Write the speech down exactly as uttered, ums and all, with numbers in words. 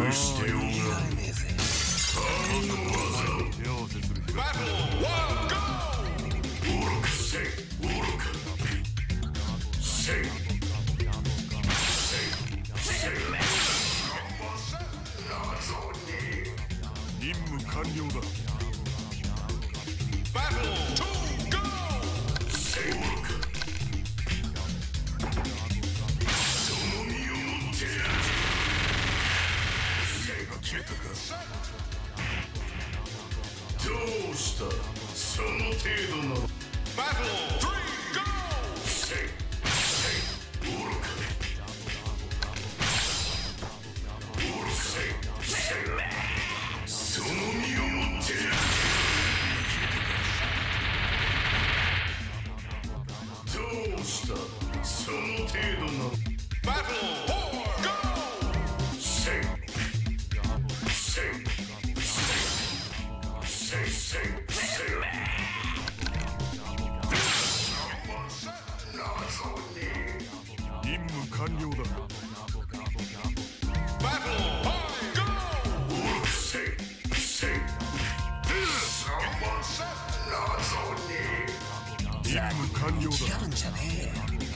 しておが神の技バトルワンゴー愚かせい愚かせい任務完了だ。バトルツーゴーセイウォークその身をもってやる。セイが消えたか。どうしたその程度のバトルスリーゴーセイセイウォークウォークセイセイその身をもってやる。どうしたその程度のバトルフォーゴーセイセイセイセイセイセイ任務完了だ。バトルファイゴーセイセイ任務完了だ。